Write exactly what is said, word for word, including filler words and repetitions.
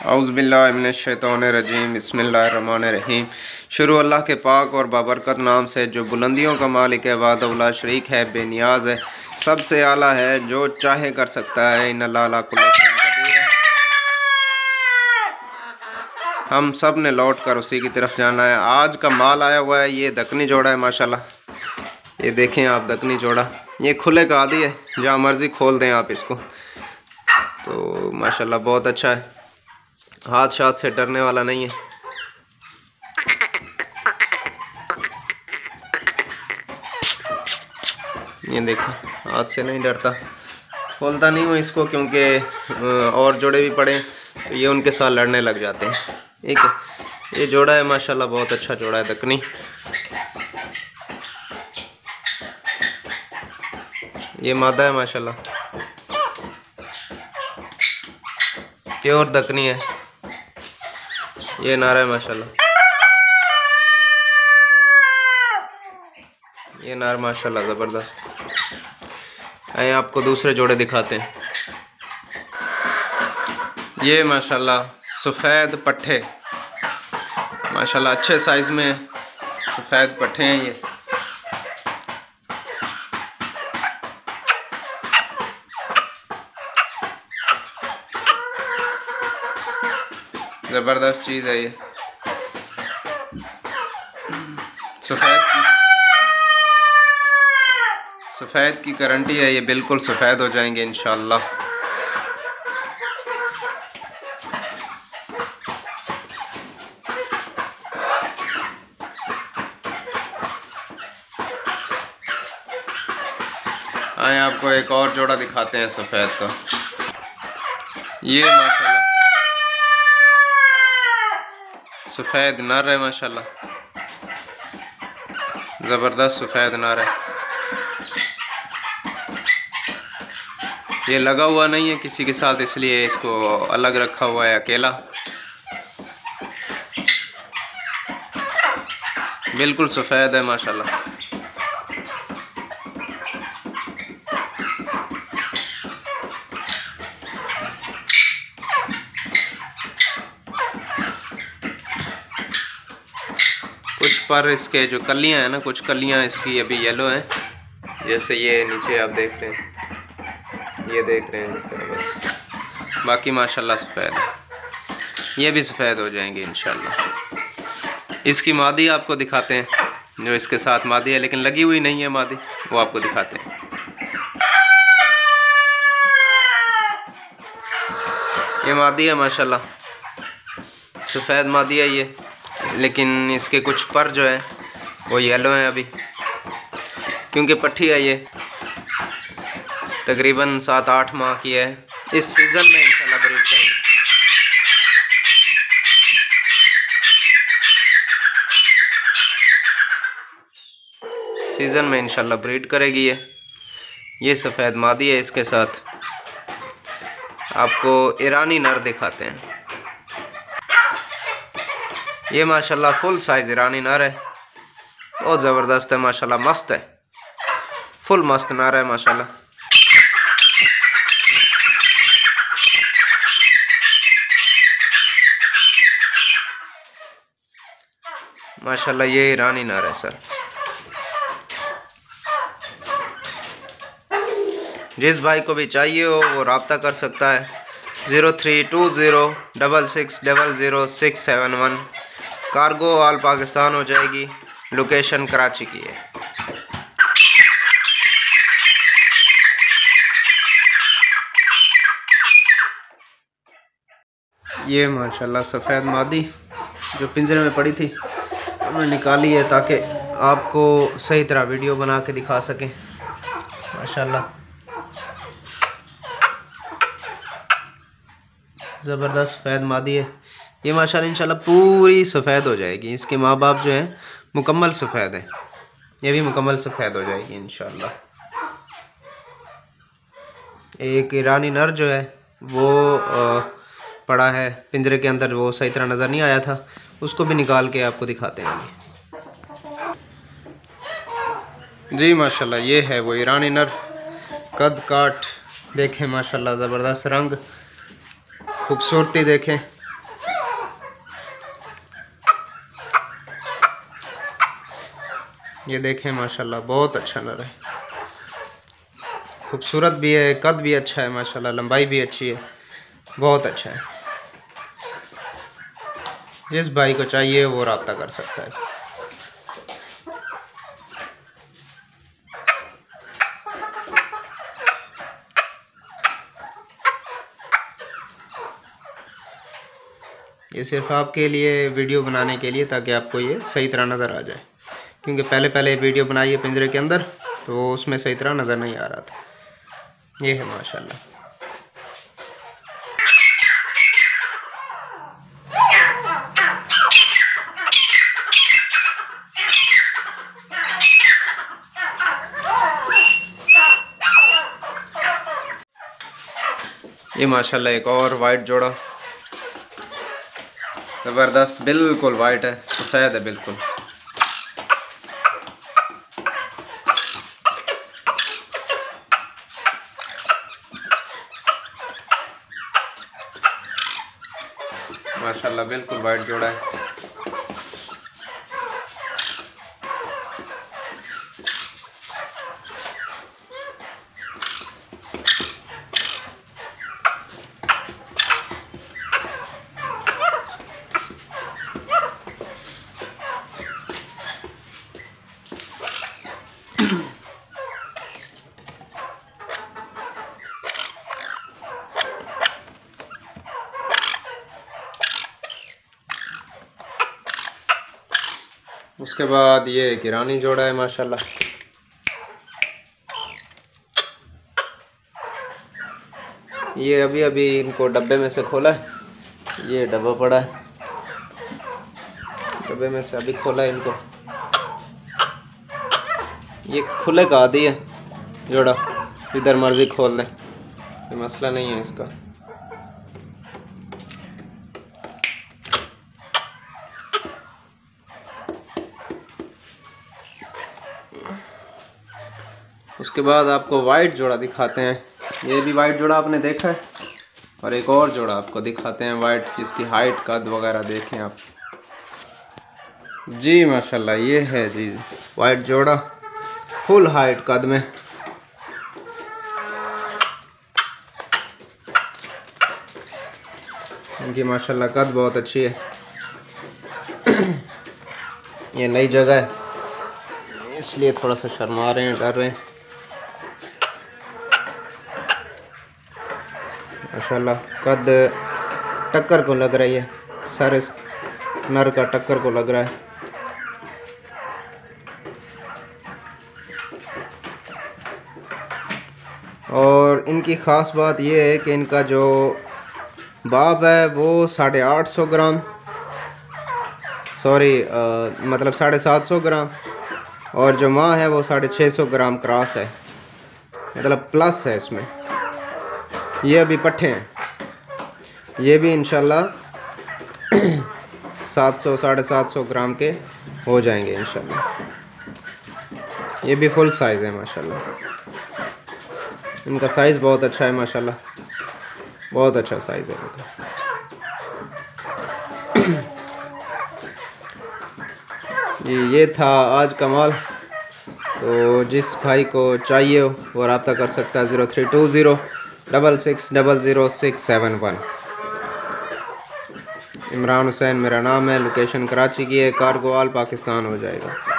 औज़ुबिल्लाहिमिनश्शैतानिर्रजीम बिस्मिल्लाहिर्रहमानिर्रहीम। शुरू अल्लाह के पाक और बाबरकत नाम से जो बुलंदियों का मालिक है, वादउला शरीक है, बेनियाज है, सबसे आला है, जो चाहे कर सकता है। इन्नल्लाह अला कुल्लि शैइन क़दीर है। हम सब ने लौट कर उसी की तरफ जाना है। आज का माल आया हुआ है, ये दकनी जोड़ा है माशाल्लाह। ये देखें आप, दकनी जोड़ा, ये खुले का आदी है, जहाँ मर्ज़ी खोल दें आप इसको। तो माशाल्लाह बहुत अच्छा है, हाथ शाथ से डरने वाला नहीं है। ये देखो, हाथ से नहीं डरता, खोलता नहीं हूँ इसको, क्योंकि और जोड़े भी पड़े तो ये उनके साथ लड़ने लग जाते हैं। ठीक है, ये जोड़ा है माशाल्लाह, बहुत अच्छा जोड़ा है दकनी। ये मादा है माशाल्लाह, प्योर दकनी है। ये नारा है माशाल्लाह, ये नार माशाल्लाह ज़बरदस्त। आए आपको दूसरे जोड़े दिखाते हैं। ये माशाल्लाह सफ़ेद पट्ठे, माशाल्लाह अच्छे साइज़ में सफ़ेद पट्ठे हैं ये। ज़बरदस्त चीज़ है ये, सफ़ेद की सफ़ेद की गारंटी है, ये बिल्कुल सफ़ेद हो जाएंगे इंशाअल्लाह। आए आपको एक और जोड़ा दिखाते हैं सफ़ेद का। ये माशाल्लाह सफ़ेद नर है माशाल्लाह, ज़बरदस्त सफ़ेद नर है। ये लगा हुआ नहीं है किसी के साथ, इसलिए इसको अलग रखा हुआ है अकेला। बिल्कुल सफ़ेद है माशाल्लाह। कुछ पर इसके जो कलियां हैं ना, कुछ कलियां इसकी अभी येलो हैं, जैसे ये नीचे आप देख रहे हैं, ये देख रहे हैं इस तरह बस। बाकी माशाल्लाह सफ़ेद है, ये भी सफ़ेद हो जाएंगे इंशाल्लाह। इसकी मादी आपको दिखाते हैं, जो इसके साथ मादी है लेकिन लगी हुई नहीं है मादी, वो आपको दिखाते हैं। ये मादी है माशाल्लाह, सफ़ेद मादी है ये, लेकिन इसके कुछ पर जो है वो येलो हैं अभी, क्योंकि पट्ठी है ये, तकरीबन सात आठ माह की है। इस सीज़न में इंशाल्लाह ब्रीड करेगी। सीज़न में इंशाल्लाह ब्रीड करेगी ये। ये सफ़ेद मादी है, इसके साथ आपको ईरानी नर दिखाते हैं। ये माशाल्लाह फुल साइज ईरानी नर है, बहुत ज़बरदस्त है माशाल्लाह, मस्त है, फुल मस्त नर है माशाल्लाह। माशाल्लाह ये ईरानी नर है सर। जिस भाई को भी चाहिए हो वो रब्ता कर सकता है, zero three two zero double six double zero six seven one. Cargo all Pakistan हो जाएगी, लोकेशन कराची की है। ये माशाल्लाह सफ़ेद मादी जो पिंजरे में पड़ी थी हमने निकाली है, ताकि आपको सही तरह वीडियो बना के दिखा सकें। माशाल्लाह ज़बरदस्त सफ़ेद मादी है ये माशाल्लाह, इंशाल्लाह पूरी सफ़ेद हो जाएगी। इसके माँ बाप जो हैं मुकम्मल सफ़ेद हैं, ये भी मुकम्मल सफ़ेद हो जाएगी इंशाल्लाह। एक ईरानी नर जो है वो आ, पड़ा है पिंजरे के अंदर, वो सही तरह नज़र नहीं आया था, उसको भी निकाल के आपको दिखाते हैं जी। माशाल्लाह ये है वो ईरानी नर, कद काट देखें माशाल्लाह, ज़बरदस्त रंग, खूबसूरती देखें। ये देखें माशाल्लाह बहुत अच्छा नर है, खूबसूरत भी है, कद भी अच्छा है माशाल्लाह, लंबाई भी अच्छी है, बहुत अच्छा है। जिस भाई को चाहिए वो रब्ता कर सकता है। ये सिर्फ आपके लिए वीडियो बनाने के लिए, ताकि आपको ये सही तरह नज़र आ जाए, क्योंकि पहले पहले वीडियो बनाई है पिंजरे के अंदर तो उसमें सही तरह नज़र नहीं आ रहा था। ये है माशाल्लाह। ये माशाल्लाह एक और वाइट जोड़ा, ज़बरदस्त, बिल्कुल वाइट है, सफ़ेद है बिल्कुल। माशाल्लाह बिल्कुल वाइट जोड़ा है। उसके बाद ये ईरानी जोड़ा है माशाल्लाह। ये अभी अभी इनको डब्बे में से खोला है, ये डब्बा पड़ा है, डब्बे में से अभी खोला है इनको। ये खुले का आदि है जोड़ा, इधर मर्जी खोल ले, ये मसला नहीं है इसका। उसके बाद आपको वाइट जोड़ा दिखाते हैं। ये भी वाइट जोड़ा आपने देखा है, और एक और जोड़ा आपको दिखाते हैं वाइट, जिसकी हाइट कद वगैरह देखें आप। जी माशाल्लाह ये है जी वाइट जोड़ा, फुल हाइट कद में। इनकी माशाल्लाह कद बहुत अच्छी है। ये नई जगह है इसलिए थोड़ा सा शर्मा रहे हैं, डर रहे हैं। माशाल्लाह कद टक्कर को लग रही है, सारे नर का टक्कर को लग रहा है। और इनकी ख़ास बात यह है कि इनका जो बाप है वो साढ़े आठ सौ ग्राम सॉरी मतलब साढ़े सात सौ ग्राम, और जो माँ है वो साढ़े छः सौ ग्राम क्रॉस है, मतलब प्लस है इसमें। ये अभी पट्ठे हैं, ये भी इंशाल्लाह सात सौ साढ़े सात सौ ग्राम के हो जाएंगे इंशाल्लाह। ये भी फुल साइज़ है माशाल्लाह, इनका साइज़ बहुत अच्छा है माशाल्लाह, बहुत अच्छा साइज़ है इनका। ये ये था आज का माल। तो जिस भाई को चाहिए वो रब्ता कर सकता है zero three two zero double six double zero six seven one. Imran Hussain मेरा नाम है, लोकेशन कराची की है, कार्गो ऑल पाकिस्तान हो जाएगा।